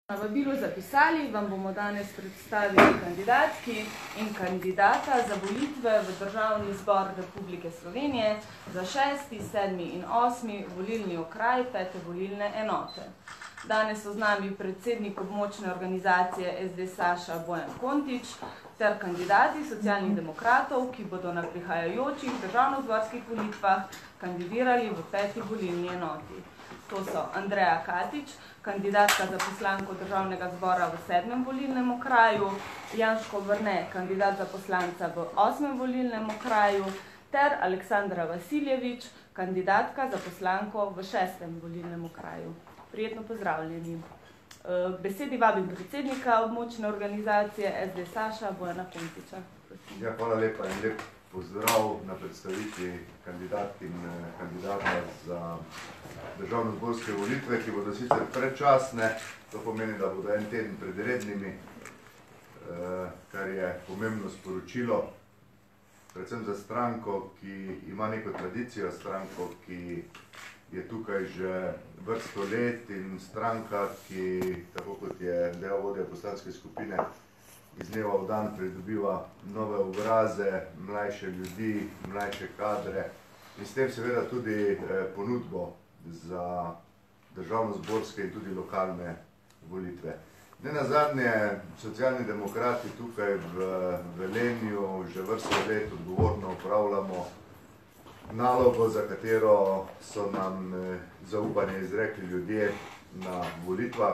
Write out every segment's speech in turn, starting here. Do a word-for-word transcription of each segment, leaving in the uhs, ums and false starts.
Na vabilu zapisali, vam bomo danes predstavili kandidatki in kandidata za volitve v Državni zbor Republike Slovenije za šesti, sedmi in osmi volilni okraj pete volilne enote. Danes so z nami predsednik območne organizacije S D Saša Bojan Kontič ter kandidati Socialnih demokratov, ki bodo na prihajajočih državnozborskih volitvah kandidirali v peti volilni enoti. To so Andreja Katič, kandidatka za poslanko Državnega zbora v sedmem volilnem okraju, Janško Vrne, kandidat za poslanca v osmem volilnem okraju, ter Aleksandra Vasiljevič, kandidatka za poslanko v šestem volilnem okraju. Prijetno pozdravljeni. K besedi vabim predsednika območne organizacije S D Saša Bojana Kontiča. Ja, hvala lepa in lep pozdrav na predstavitvi kandidatk in kandidata za državnozborske volitve, ki bodo sicer predčasne, to pomeni, da bodo en teden pred rednimi, kar je pomembno sporočilo, predvsem za stranko, ki ima neko tradicijo, stranko, ki je tukaj že vrsto let in stranka, ki, tako kot je del vodja poslanske skupine, iz dneva v dan pridobiva nove obraze, mlajše ljudi, mlajše kadre in s tem seveda tudi ponudbo za državnozborske in tudi lokalne volitve. Nenazadnje Socialni demokrati tukaj v Velenju že vrsto let odgovorno opravljamo nalogo, za katero so nam zaupanje izrekli ljudje na volitvah.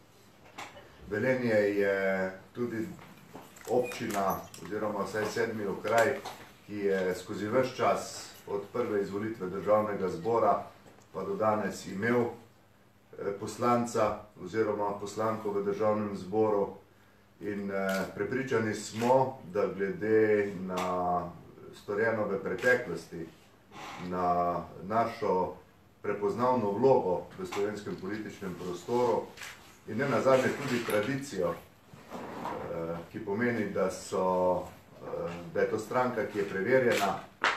Velenje je tudi občina oziroma vsaj sedmi okraj, ki je skozi ves čas od prve izvolitve državnega zbora pa do danes imel poslanca oziroma poslanko v državnem zboru in prepričani smo, da glede na storjeno v preteklosti, na našo prepoznavno vlogo v slovenskem političnem prostoru in ne nazadnje tudi tradicijo, ki pomeni, da, so, da je to stranka, ki je preverjena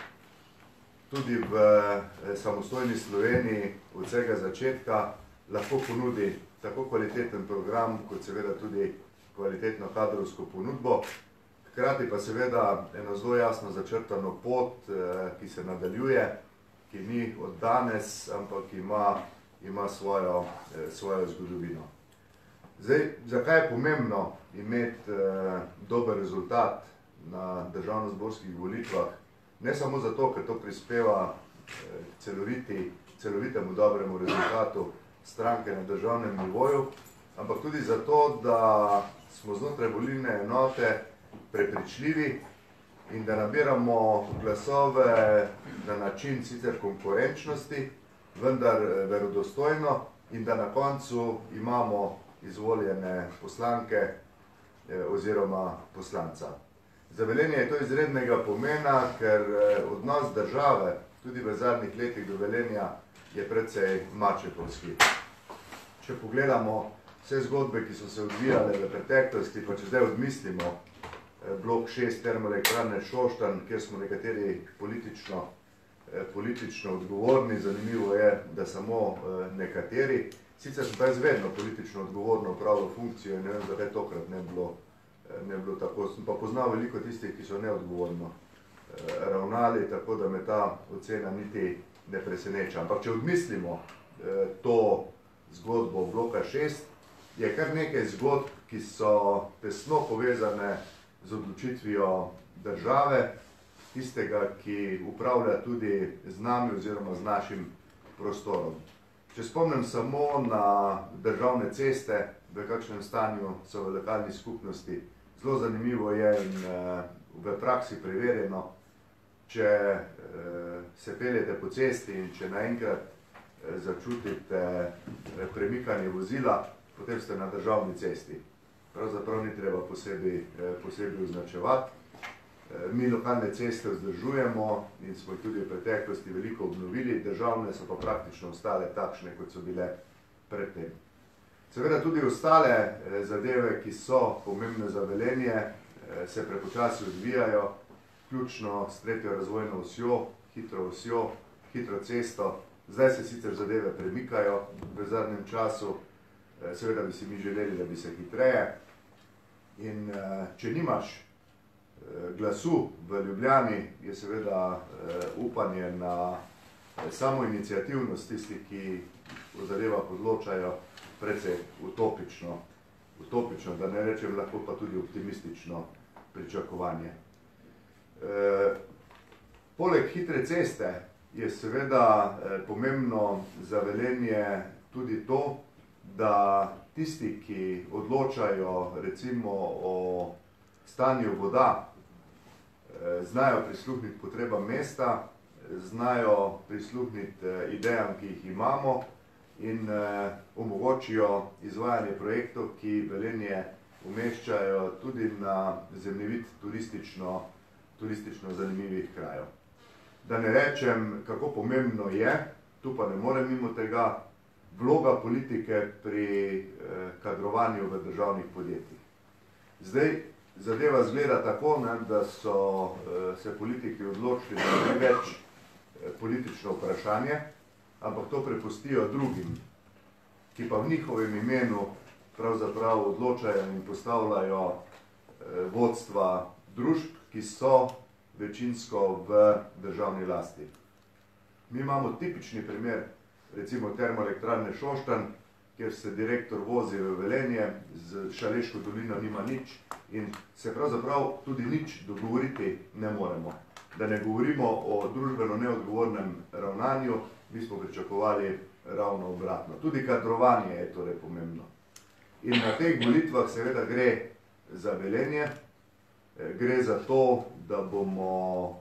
tudi v samostojni Sloveniji od vsega začetka, lahko ponudi tako kvaliteten program, kot seveda tudi kvalitetno kadrovsko ponudbo, hkrati pa seveda eno zelo jasno začrtano pot, ki se nadaljuje, ki ni od danes, ampak ima, ima svojo, svojo zgodovino. Zdaj, zakaj je pomembno imeti eh, dober rezultat na državnozborskih volitvah? Ne samo zato, ker to prispeva eh, celoviti, celovitemu dobremu rezultatu stranke na državnem nivoju, ampak tudi zato, da smo znotraj volilne enote prepričljivi in da nabiramo glasove na način sicer konkurenčnosti, vendar verodostojno in da na koncu imamo izvoljene poslanke oziroma poslanca. Za Velenje je to izrednega pomena, ker odnos države tudi v zadnjih letih do Velenja je precej mačehovski. Če pogledamo vse zgodbe, ki so se odvijale v preteklosti, pa če zdaj odmislimo blok šest termoelektrarne Šoštanj, kjer smo nekateri politično, politično odgovorni, zanimivo je, da samo nekateri. Sicer sem pa jaz vedno politično odgovorno upravljal funkcijo in ne vem, zakaj tokrat ne bilo, ne bilo tako. Sem pa poznal veliko tistih, ki so neodgovorno ravnali, tako da me ta ocena niti ne preseneča. Ampak če odmislimo to zgodbo bloka šest, je kar nekaj zgodb, ki so tesno povezane z odločitvijo države, tistega, ki upravlja tudi z nami oziroma z našim prostorom. Če spomnim samo na državne ceste, v kakšnem stanju so v lokalni skupnosti, zelo zanimivo je in v praksi preverjeno, če se peljete po cesti in če naenkrat začutite premikanje vozila, potem ste na državni cesti. Pravzaprav ni treba posebej, posebej označevati. Mi lokalne ceste vzdržujemo in smo jih tudi v preteklosti veliko obnovili, državne so pa praktično ostale takšne, kot so bile predtem. Seveda tudi ostale zadeve, ki so pomembne za Velenje, se prepočasi odvijajo, vključno s tretjo razvojno osjo, hitro osjo, hitro cesto. Zdaj se sicer zadeve premikajo v zadnjem času, seveda bi si mi želeli, da bi se hitreje. In če nimaš glasu v Ljubljani, je seveda upanje na samo iniciativnost tistih, ki o zadevah odločajo, precej utopično, utopično, da ne rečem lahko pa tudi optimistično pričakovanje. E, poleg hitre ceste je seveda pomembno za Velenje tudi to, da tisti, ki odločajo recimo o stanju voda, znajo prisluhniti potrebam mesta, znajo prisluhniti idejam, ki jih imamo in omogočijo izvajanje projektov, ki Velenje umeščajo tudi na zemljevid turistično, turistično zanimivih krajev. Da ne rečem, kako pomembno je, tu pa ne morem mimo tega, vloga politike pri kadrovanju v državnih podjetjih. Zdaj, zadeva zgleda tako, ne, da so se politiki odločili, da ne več politično vprašanje, ampak to prepustijo drugim, ki pa v njihovem imenu pravzaprav odločajo in postavljajo vodstva družb, ki so večinsko v državni lasti. Mi imamo tipični primer, recimo termoelektrarne Šoštanj, kjer se direktor vozi v Velenje, z Šaleško dolino nima nič in se pravzaprav tudi nič dogovoriti ne moremo. Da ne govorimo o družbeno neodgovornem ravnanju, mi smo pričakovali ravno obratno. Tudi kadrovanje je torej pomembno. In na teh volitvah seveda gre za Velenje, gre za to, da bomo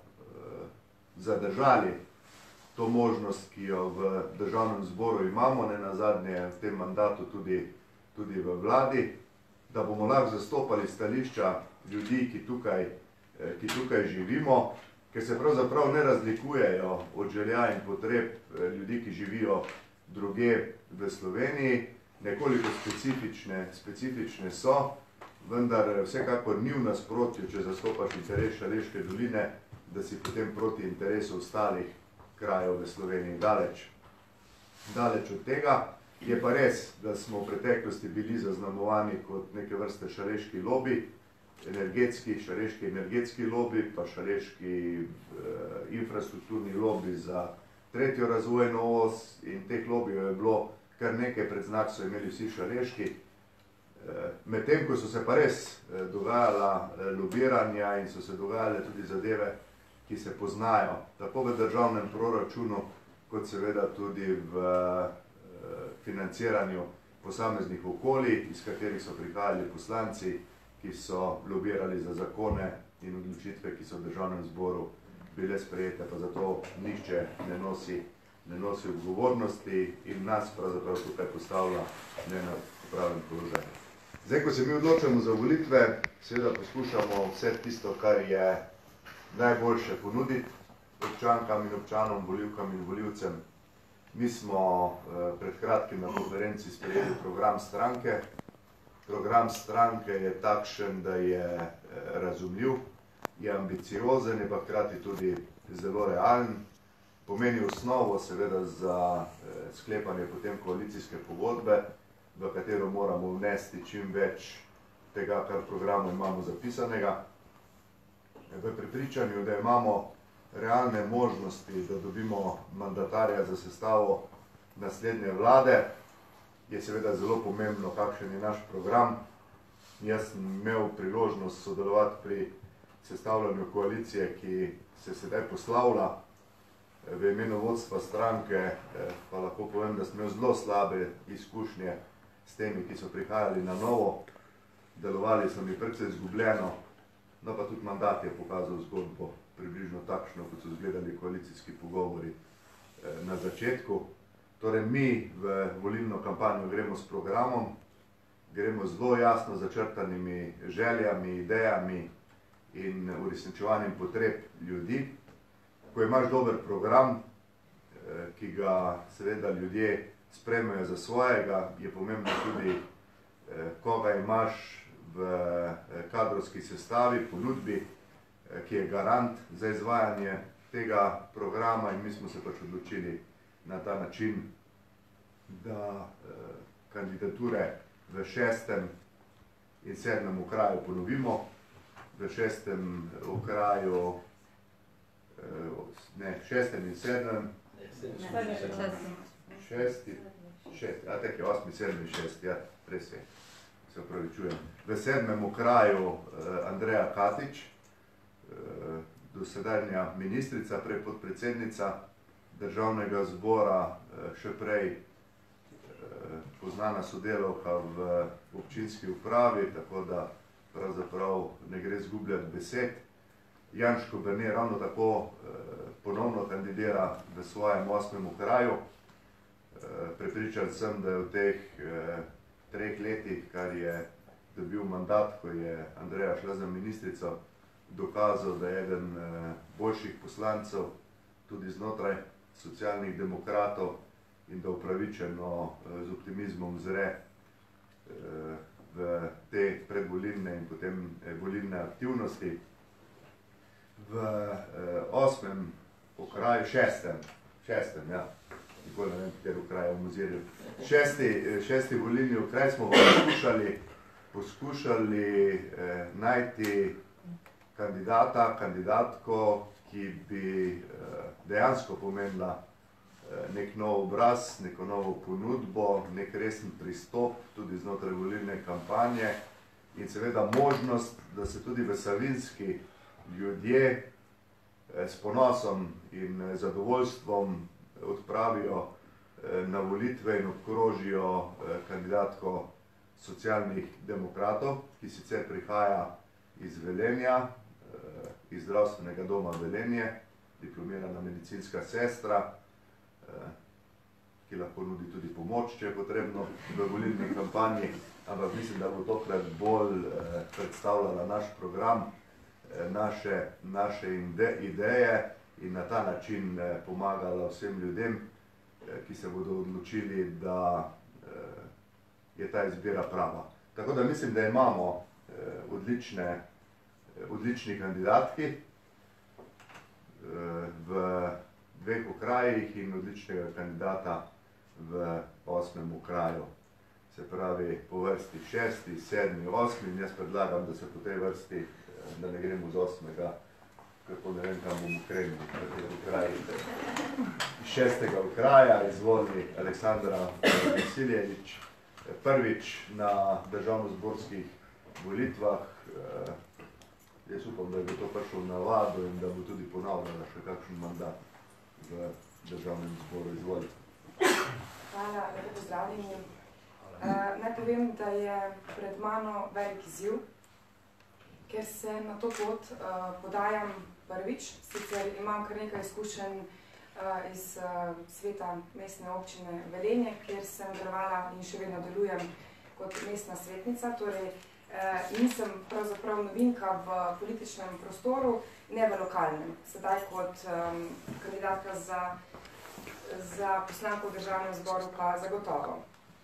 zadržali to možnost, ki jo v državnem zboru imamo, ne nazadnje v tem mandatu tudi, tudi v vladi, da bomo lahko zastopali stališča ljudi, ki tukaj, ki tukaj živimo, ker se pravzaprav ne razlikujejo od želja in potreb ljudi, ki živijo drugje v Sloveniji, nekoliko specifične, specifične so, vendar vsekakor ni v nasprotju, če zastopaš interes Šaleške doline, da si potem proti interesu ostalih krajev v Sloveniji daleč. Daleč od tega je pa res, da smo v preteklosti bili zaznamovani kot neke vrste šaleški lobi, energetski, šaleški energetski lobi, pa šaleški eh, infrastrukturni lobi za tretjo razvojno os in teh lobijev je bilo kar nekaj, pred znak so imeli vsi šaleški. Medtem, ko so se pa res dogajala lobiranja in so se dogajale tudi zadeve, ki se poznajo, tako v državnem proračunu, kot seveda tudi v financiranju posameznih okolij, iz katerih so prihajali poslanci, ki so lobirali za zakone in odločitve, ki so v državnem zboru bile sprejete, pa zato nihče ne nosi, ne nosi odgovornosti in nas pravzaprav tukaj postavlja neenakopraven položaj. Zdaj, ko se mi odločamo za volitve, seveda poskušamo vse tisto, kar je najboljše ponuditi občankam in občanom, volivkam in volivcem. Mi smo pred kratkim na konferenci sprejeli program stranke. Program stranke je takšen, da je razumljiv, je ambiciozen, je pa hkrati tudi zelo realen. Pomeni osnovo seveda za sklepanje potem koalicijske pogodbe, v katero moramo vnesti čim več tega, kar v programu imamo zapisanega. V prepričanju, da imamo realne možnosti, da dobimo mandatarja za sestavo naslednje vlade, je seveda zelo pomembno, kakšen je naš program. Jaz sem imel priložnost sodelovati pri sestavljanju koalicije, ki se sedaj poslavlja. V imenu vodstva stranke pa lahko povem, da sem imel zelo slabe izkušnje s temi, ki so prihajali na novo, delovali so mi precej izgubljeno, no pa tudi mandat je pokazal zgodbo približno takšno, kot so izgledali koalicijski pogovori na začetku. Torej mi v volilno kampanjo gremo s programom, gremo zelo jasno začrtanimi željami, idejami in uresničevanjem potreb ljudi. Ko imaš dober program, ki ga seveda ljudje sprejmejo za svojega, je pomembno tudi, koga imaš v kadrovski sestavi, ponudbi, ki je garant za izvajanje tega programa in mi smo se pač odločili na ta način, da kandidature v šestem in sedmem okraju ponovimo. V šestem okraju, ne, šestem in sedmem, šesti, šesti, a tak je osmi, sedmi, šesti, ja, res je, se opravičujem. V sedmem okraju Andreja Katič, dosedanja ministrica, prej podpredsednica državnega zbora, še prej poznana sodelavka v občinski upravi, tako da pravzaprav ne gre zgubljati besed. Janško Berne ravno tako ponovno kandidira v svojem osmem okraju. Prepričan sem, da je v teh treh letih, kar je dobil mandat, ko je Andreja šla za ministrico, dokazal, da je eden boljših poslancev tudi znotraj socialnih demokratov in da upravičeno z optimizmom zre v te predvolilne in potem volilne aktivnosti. V osmem okraju, šestem, šestem, ja, nikoli ne vem, kateri okraj v muzirju, šesti, šesti volilni okraj smo poskušali, poskušali eh, najti kandidata, kandidatko, ki bi eh, dejansko pomenila eh, nek nov obraz, neko novo ponudbo, nek resen pristop tudi znotraj volilne kampanje in seveda možnost, da se tudi v Savinjski ljudje eh, s ponosom in eh, zadovoljstvom odpravijo eh, na volitve in obkrožijo eh, kandidatko socialnih demokratov, ki sicer prihaja iz Velenja, iz zdravstvenega doma Velenje, diplomirana medicinska sestra, ki lahko nudi tudi pomoč, če je potrebno v volilni kampanji, ampak mislim, da bo tokrat bolj predstavljala naš program, naše, naše ideje in na ta način pomagala vsem ljudem, ki se bodo odločili, da je ta izbira prava. Tako da mislim, da imamo odlične odlični kandidatki v dveh okrajih in odličnega kandidata v osmem okraju. Se pravi, po vrsti šesti, sedmi, osmi in jaz predlagam, da se po tej vrsti, da ne gremo z osmega, kako ne vem, kam bomo krenili, v teh okrajih. Šestega okraja izvoli Aleksandra Vasiljevič, prvič na državnozborskih volitvah. Jaz upam, da bo to prišlo v navado in da bo tudi ponavljala še kakšen mandat v državnem zboru. Izvoli. Hvala, lepo pozdravljeni. Naj povem, da je pred mano velik izziv, ker se na to pot podajam prvič. Sicer imam kar nekaj izkušenj iz sveta mestne občine Velenje, kjer sem delovala in še vedno delujem kot mestna svetnica, torej nisem pravzaprav novinka v političnem prostoru, ne v lokalnem. Sedaj kot um, kandidatka za, za poslanko v državnem zboru pa zagotovo.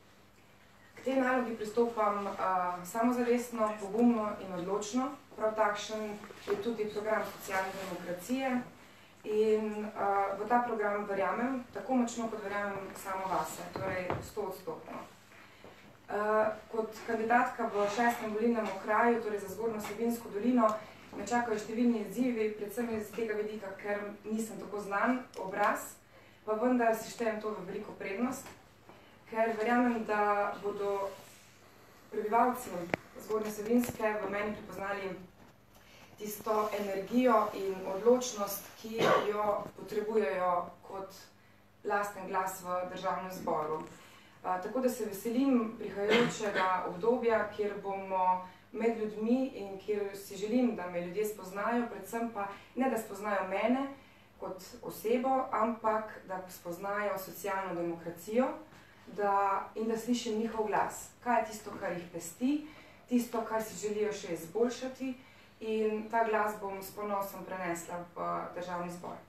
K tej nalogi pristopam uh, samozavestno, pogumno in odločno. Prav takšen je tudi program socialne demokracije in uh, v ta program verjamem, tako močno kot verjamem samo vase, torej sto odstotno. Uh, kot kandidatka v šestem volilnem okraju, torej za Zgornjo Savinjsko dolino, me čakajo številni izzivi, predvsem iz tega vidika, ker nisem tako znan obraz, pa vendar si štejem to v veliko prednost, ker verjamem, da bodo prebivalci Zgornje Savinjske v meni prepoznali tisto energijo in odločnost, ki jo potrebujejo kot lasten glas v državnem zboru. Uh, tako da se veselim prihajajočega obdobja, kjer bomo med ljudmi in kjer si želim, da me ljudje spoznajo, predvsem pa ne, da spoznajo mene kot osebo, ampak da spoznajo socialno demokracijo da, in da slišim njihov glas. Kaj je tisto, kar jih pesti, tisto, kar si želijo še izboljšati in ta glas bom s ponosom prenesla v državni zbor.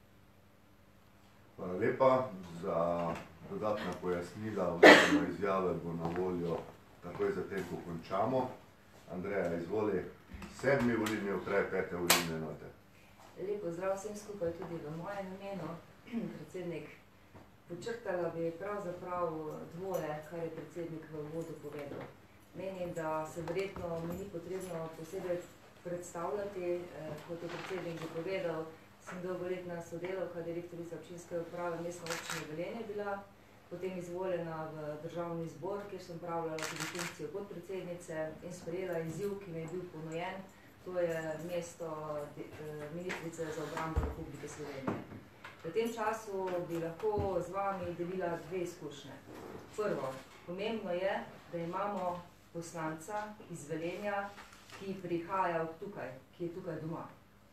Hvala lepa za dodatna pojasnila oziroma izjave bo na voljo takoj zatem, ko končamo. Andreja, izvoli. Sedmi volilni okraj, pete volilne enote. Lep pozdrav vsem skupaj tudi v mojem imenu. Predsednik Počrtala bi pravzaprav dvoje, kar je predsednik v uvodu povedal. Menim, da se verjetno mi ni potrebno posebej predstavljati, kot je predsednik že povedal, sem dolgoletna sodelavka, direktorica občinske uprave Mestne občine Velenje bila, potem izvoljena v državni zbor, kjer sem upravljala tudi funkcijo podpredsednice in sprejela izziv, ki mi je bil ponujen, to je mesto ministrice za obrambo Republike Slovenije. V tem času bi lahko z vami delila dve izkušnje. Prvo, pomembno je, da imamo poslanca iz Velenja, ki prihaja od tukaj, ki je tukaj doma.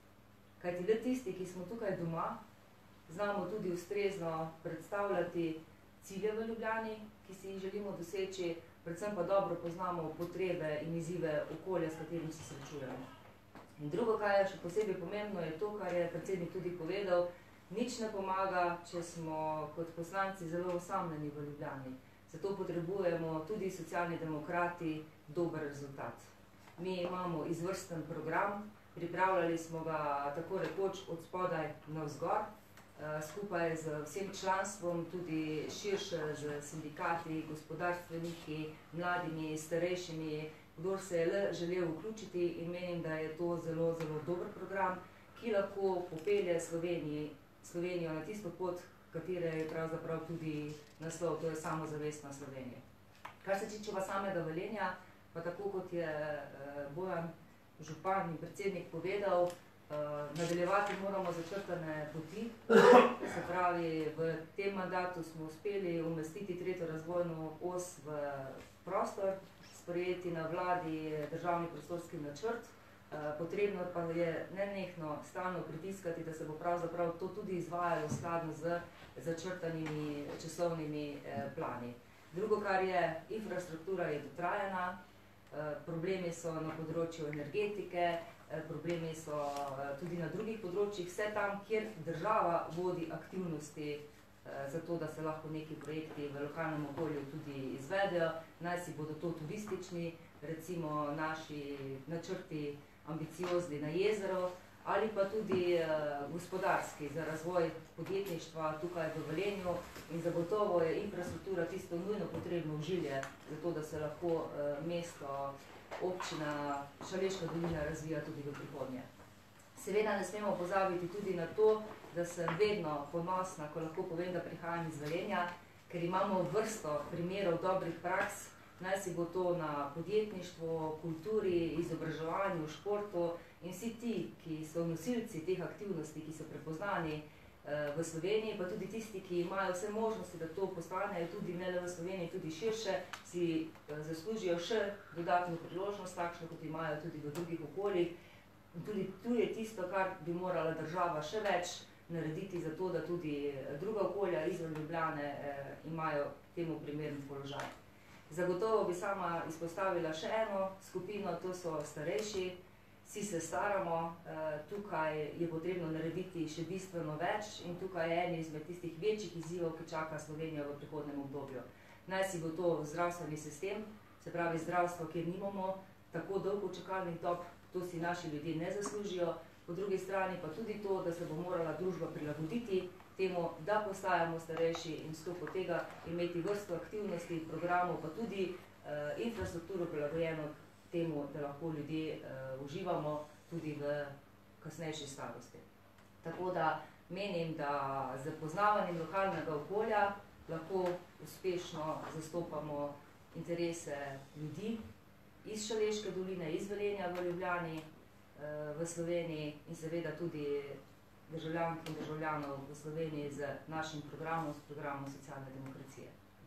Kajti le tisti, ki smo tukaj doma, znamo tudi ustrezno predstavljati cilje v Ljubljani, ki si jih želimo doseči, predvsem pa dobro poznamo potrebe in izzive okolja, s katerim se srečujemo. In drugo, kar je še posebej pomembno, je to, kar je predsednik tudi povedal, nič ne pomaga, če smo kot poslanci zelo osamljeni v Ljubljani. Zato potrebujemo tudi socialni demokrati dober rezultat. Mi imamo izvrsten program, pripravljali smo ga tako rekoč od spodaj navzgor, skupaj z vsem članstvom, tudi širše z sindikati, gospodarstveniki, mladimi, starejšimi, kdor se je le želel vključiti in menim, da je to zelo, zelo dober program, ki lahko popelje Sloveniji, Slovenijo na tisto pot, katere je pravzaprav tudi naslov, to je samozavestna Slovenija. Kar se tiče samega Velenja, pa tako kot je Bojan župan in predsednik povedal, nadaljevati moramo začrtane poti, se pravi, v tem mandatu smo uspeli umestiti tretjo razvojno os v prostor, sprejeti na vladi državni prostorski načrt, potrebno pa je nenehno stalno pritiskati, da se bo pravzaprav to tudi izvajalo skladno z začrtanimi časovnimi plani. Drugo, kar je, infrastruktura je dotrajana, problemi so na področju energetike, problemi so tudi na drugih področjih, vse tam, kjer država vodi aktivnosti za to, da se lahko neki projekti v lokalnem okolju tudi izvedejo, naj si bodo to turistični, recimo naši načrti ambiciozni na jezero, ali pa tudi gospodarski za razvoj podjetništva tukaj v Velenju in zagotovo je infrastruktura tisto nujno potrebno ožilje, zato da se lahko mesto, občina Šaleška dolina razvija tudi v prihodnje. Seveda ne smemo pozabiti tudi na to, da sem vedno ponosna, ko lahko povem, da prihajam iz Velenja, ker imamo vrsto primerov dobrih praks, naj si bo to na podjetništvu, kulturi, izobraževanju, športu in vsi ti, ki so nosilci teh aktivnosti, ki so prepoznani v Sloveniji, pa tudi tisti, ki imajo vse možnosti, da to postanejo tudi ne le v Sloveniji, tudi širše, si zaslužijo še dodatno priložnost, takšno kot imajo tudi v drugih okoljih. Tudi tu je tisto, kar bi morala država še več narediti za to, da tudi druga okolja izven Ljubljane imajo temu primeren položaj. Zagotovo bi sama izpostavila še eno skupino, to so starejši, vsi se staramo, tukaj je potrebno narediti še bistveno več in tukaj je en izmed tistih večjih izzivov, ki čaka Slovenijo v prihodnem obdobju. Naj si bo to zdravstveni sistem, se pravi zdravstvo, kjer nimamo tako dolgo čakalnih dob, to si naši ljudje ne zaslužijo, po drugi strani pa tudi to, da se bo morala družba prilagoditi temu, da postajamo starejši in stopo tega imeti vrsto aktivnosti, programov, pa tudi infrastrukturo prilagojeno temu, da lahko ljudje uživamo tudi v kasnejši starosti. Tako da menim, da z poznavanjem lokalnega okolja lahko uspešno zastopamo interese ljudi iz Šaleške doline, iz Velenja v Ljubljani, v Sloveniji in seveda tudi državljank in državljanov v Sloveniji z našim programom, s programom socialne demokracije.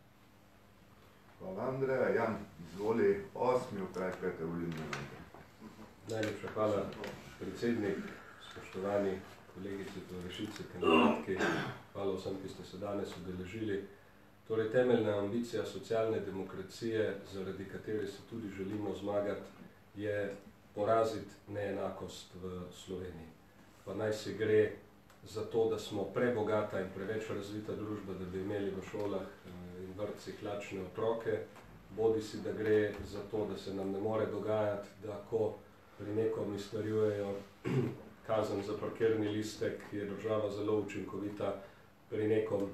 Hvala, Andreja. Jan, izvoli osmi okraj pete volilne enote. Najlepša hvala, predsednik, spoštovani kolegici, tovarišici, kandidatki. Hvala vsem, ki ste se danes udeležili. Torej, temeljna ambicija socialne demokracije, zaradi katere se tudi želimo zmagati, je poraziti neenakost v Sloveniji. Pa naj se gre za to, da smo prebogata in preveč razvita družba, da bi imeli v šolah in vrtcih lačne otroke, bodi si, da gre za to, da se nam ne more dogajati, da ko pri nekom izterjujejo kazen za parkirni listek, je država zelo učinkovita, pri nekom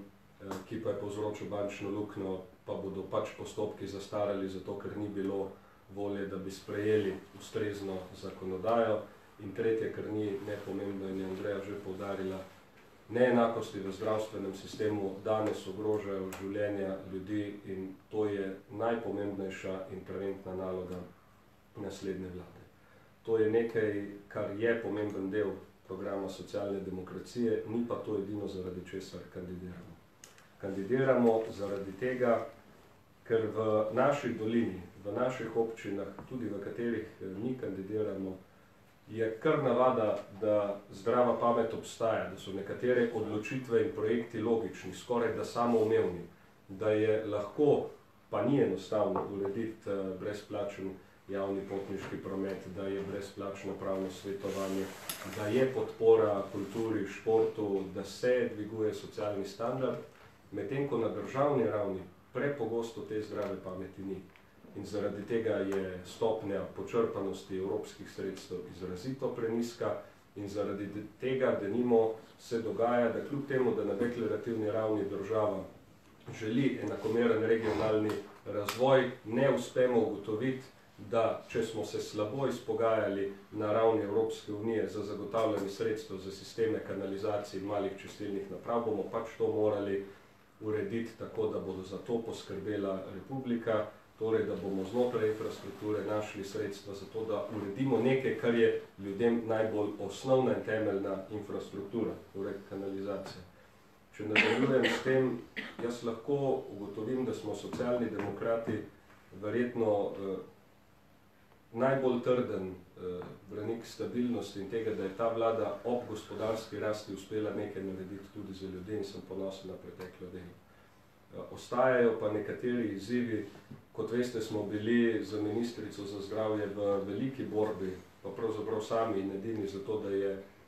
ki pa je povzročil bančno luknjo, pa bodo pač postopki zastarali, zato ker ni bilo volje, da bi sprejeli ustrezno zakonodajo. In tretje, kar ni nepomembno in je Andreja že poudarila, neenakosti v zdravstvenem sistemu danes ogrožajo življenja ljudi in to je najpomembnejša interventna naloga naslednje vlade. To je nekaj, kar je pomemben del programa socialne demokracije, ni pa to edino, zaradi česar kandidiramo. Kandidiramo zaradi tega, ker v naši dolini, v naših občinah, tudi v katerih mi kandidiramo, je kar navada, da zdrava pamet obstaja, da so nekatere odločitve in projekti logični, skoraj da samoumevni, da je lahko, pa ni enostavno, urediti brezplačen javni potniški promet, da je brezplačno pravno svetovanje, da je podpora kulturi, športu, da se dviguje socialni standard, medtem ko na državni ravni prepogosto te zdrave pameti ni. In zaradi tega je stopnja počrpanosti evropskih sredstev izrazito prenizka in zaradi tega, denimo, se dogaja, da kljub temu, da na deklarativni ravni država želi enakomeren regionalni razvoj, ne uspemo ugotoviti, da če smo se slabo izpogajali na ravni Evropske unije za zagotavljanje sredstev za sisteme kanalizacij in malih čistilnih naprav, bomo pač to morali urediti tako, da bodo za to poskrbela Republika, torej, da bomo znotraj infrastrukture našli sredstva za to, da uredimo nekaj, kar je ljudem najbolj osnovna in temeljna infrastruktura, torej kanalizacija. Če nadaljujem s tem, jaz lahko ugotovim, da smo socialni demokrati verjetno eh, najbolj trden eh, branik stabilnosti in tega, da je ta vlada ob gospodarski rasti uspela nekaj narediti tudi za ljudi in sem ponosen na preteklo delo. Eh, ostajajo pa nekateri izzivi. Kot veste, smo bili za ministrico za zdravje v veliki borbi, pa pravzaprav sami in edini za to, da je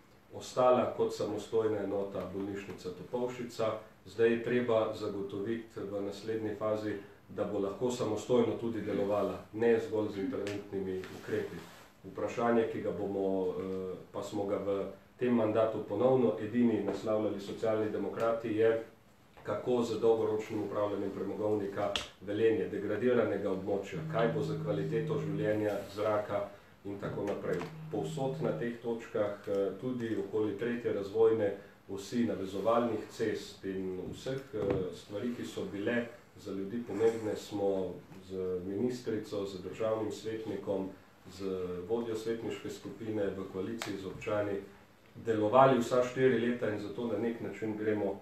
ostala kot samostojna enota bolnišnica Topolšica. Zdaj je treba zagotoviti v naslednji fazi, da bo lahko samostojno tudi delovala, ne zgolj z interventnimi ukrepi. Vprašanje, ki ga bomo, pa smo ga v tem mandatu ponovno edini naslavljali Socialni demokrati, je, kako z dolgoročnim upravljanjem premogovnika Velenje, degradiranega območja, kaj bo za kvaliteto življenja, zraka in tako naprej. Povsod na teh točkah, tudi okoli tretje razvojne osi, navezovalnih cest in vseh stvari, ki so bile za ljudi pomembne, smo z ministrico, z državnim svetnikom, z vodjo svetniške skupine v koaliciji z občani delovali vsa štiri leta in zato na nek način gremo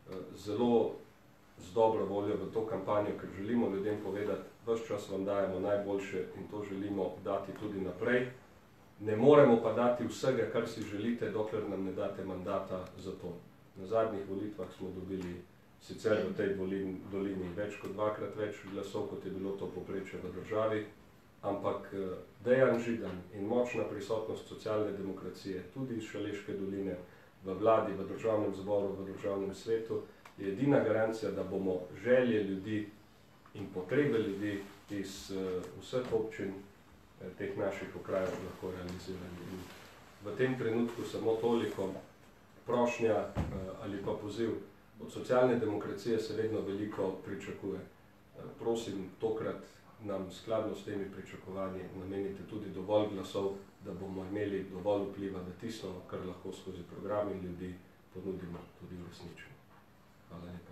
zelo z dobro voljo v to kampanjo, ker želimo ljudem povedati, ves čas vam dajemo najboljše in to želimo dati tudi naprej. Ne moremo pa dati vsega, kar si želite, dokler nam ne date mandata za to. Na zadnjih volitvah smo dobili sicer v tej dolini več kot dvakrat več glasov, kot je bilo to povprečje v državi, ampak Dejan Židan in močna prisotnost socialne demokracije, tudi iz Šaleške doline, v vladi, v državnem zboru, v državnem svetu, je edina garancija, da bomo želje ljudi in potrebe ljudi iz vseh občin teh naših okrajev lahko realizirali. In v tem trenutku samo toliko prošnja ali pa poziv. Od socialne demokracije se vedno veliko pričakuje. Prosim, tokrat nam skladno s temi pričakovanji namenite tudi dovolj glasov, da bomo imeli dovolj vpliva v tisto, kar lahko skozi program in ljudi ponudimo tudi uresničimo. Hvala lepa.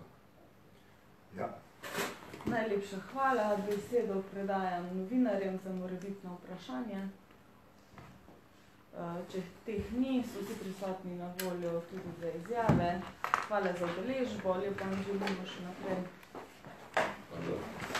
Ja. Najlepša hvala. Besedo predajam novinarjem za morebitno vprašanje. Če teh ni, so vsi prisotni na voljo tudi za izjave. Hvala za udeležbo, lepo vam želimo še naprej. Hvala.